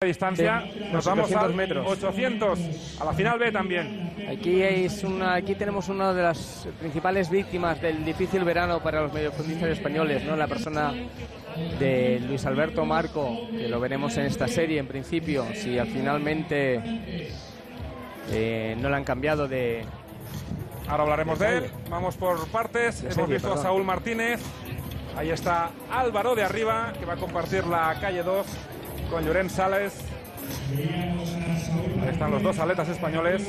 distancia, nos vamos a metros. 800, a la final B también. Aquí tenemos una de las principales víctimas del difícil verano para los mediofondistas españoles, ¿no? La persona de Luis Alberto Marco, que lo veremos en esta serie en principio, si finalmente no le han cambiado de... Ahora hablaremos de él, vamos por partes. Hemos visto a Saúl Martínez, ahí está Álvaro de arriba, que va a compartir la calle 2 con Llorens Sales. Ahí están los dos atletas españoles.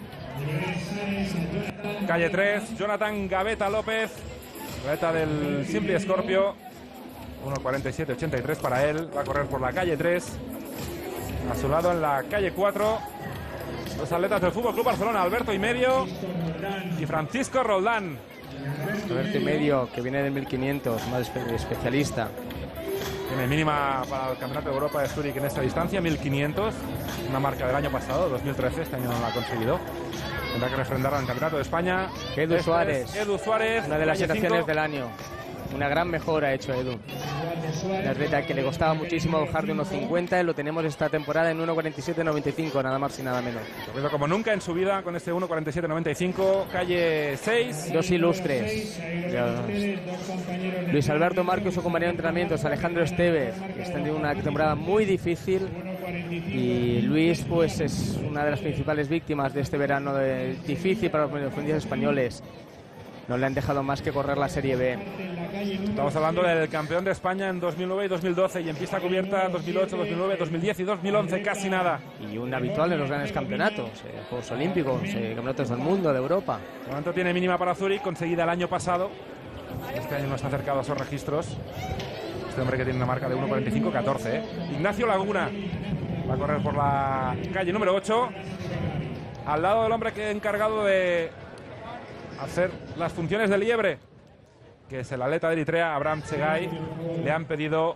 Calle 3, Jonathan Gaveta López, atleta del Simply Scorpio, 1.47.83 para él, va a correr por la calle 3. A su lado en la calle 4, los atletas del Fútbol Club Barcelona, Alberto y Medio y Francisco Roldán. Alberto y Medio, que viene del 1500, más especialista. Tiene mínima para el Campeonato de Europa de Zúrich en esta distancia, 1500, una marca del año pasado, 2013, este año no la ha conseguido. Tendrá que refrendarla en el Campeonato de España. Edu Suárez, una de las sensaciones del año. Una gran mejora ha hecho Edu. Un atleta que le costaba muchísimo bajar de 1.50, lo tenemos esta temporada en 1.47.95, nada más y nada menos. Corrido como nunca en su vida con este 1.47.95, calle 6. Dos ilustres. Luis Alberto Marco y su compañero de entrenamientos, Alejandro Esteves, que están teniendo una temporada muy difícil. Y Luis, pues, es una de las principales víctimas de este verano difícil para los mediofondistas españoles. No le han dejado más que correr la Serie B. Estamos hablando del campeón de España en 2009 y 2012 y en pista cubierta 2008, 2009, 2010 y 2011 casi nada. Y un habitual en los grandes campeonatos, Juegos Olímpicos, campeonatos del mundo, de Europa. De momento tiene mínima para Zúrich, conseguida el año pasado. Este año no está acercado a esos registros. Este hombre que tiene una marca de 1.45.14. Ignacio Laguna va a correr por la calle número 8, al lado del hombre que es encargado de hacer las funciones de liebre, que es el atleta de Eritrea, Abraham Segay. Le han pedido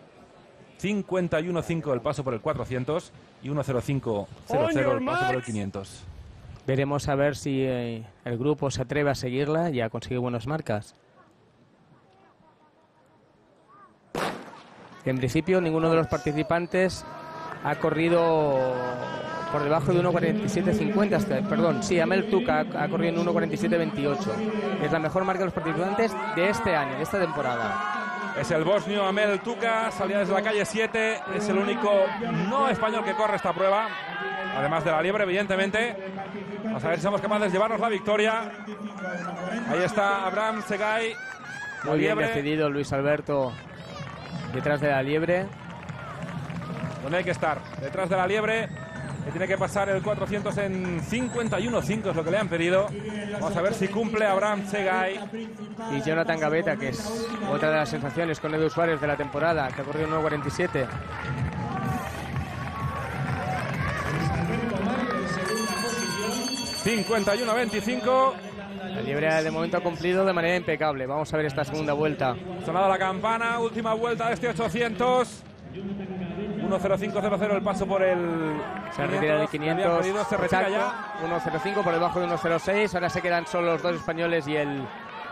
51.5 el paso por el 400 y 1.05.00 el paso por el 500. Veremos a ver si el grupo se atreve a seguirla y a conseguir buenas marcas. En principio ninguno de los participantes ha corrido por debajo de 1.47.50, perdón, sí, Amel Tuca ha corrido en 1.47.28. Es la mejor marca de los participantes de este año, de esta temporada. Es el bosnio Amel Tuca, salía desde la calle 7, es el único no español que corre esta prueba, además de la liebre, evidentemente. Vamos a ver si somos capaces de llevarnos la victoria. Ahí está Abraham Segay. Muy bien decidido Luis Alberto, detrás de la liebre. ¿Dónde hay que estar? Detrás de la liebre, que tiene que pasar el 400 en 51.5, es lo que le han pedido. Vamos a ver si cumple Abraham Segay. Y Jonathan Gaveta, que es otra de las sensaciones con Edu Suárez de la temporada, que ha corrido 1.47. ...51.25... La liebre de momento ha cumplido de manera impecable. Vamos a ver esta segunda vuelta. Sonado la campana, última vuelta de este 800... 1.05.00 el paso por el... Se ha retirado el 500. Se retira ya. 1.05 por debajo de 1.06. Ahora se quedan solo los dos españoles y el...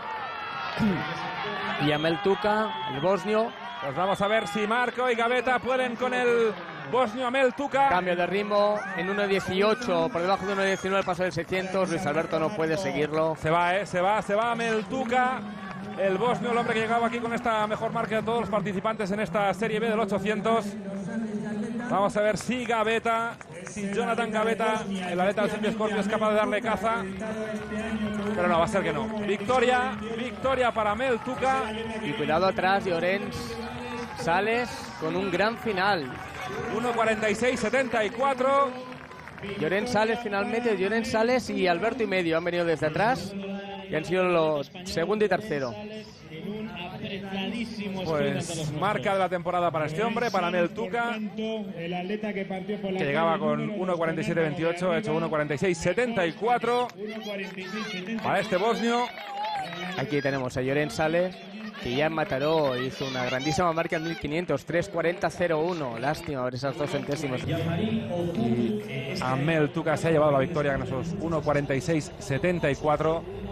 y Amel Tuca, el bosnio. Pues vamos a ver si Marco y Gaveta pueden con el bosnio Amel Tuca. Cambio de ritmo en 1.18, por debajo de 1.19 el paso del 600. Luis Alberto no puede seguirlo. Se va Amel Tuca. El bosnio, el hombre que llegaba aquí con esta mejor marca de todos los participantes en esta Serie B del 800. Vamos a ver si Gaveta, si Jonathan Gaveta, el atleta del Simply Scorpio, es capaz de darle caza. Pero no, va a ser que no. Victoria para Amel Tuca. Y cuidado atrás, Llorens Sales con un gran final. 1.46.74. Llorens Sales finalmente, Llorens Sales y Alberto y Medio han venido desde atrás y han sido los segundo y tercero. Pues marca de la temporada para este hombre, para Amel Tuca, que llegaba con 1.47.28, ha hecho 1.46.74 para este bosnio. Aquí tenemos a Llorens Sales, que ya en Mataró hizo una grandísima marca en 1500, 3.40.01. Lástima ver esas 2 centésimos. Y Amel Tuca se ha llevado la victoria con esos 1.46.74.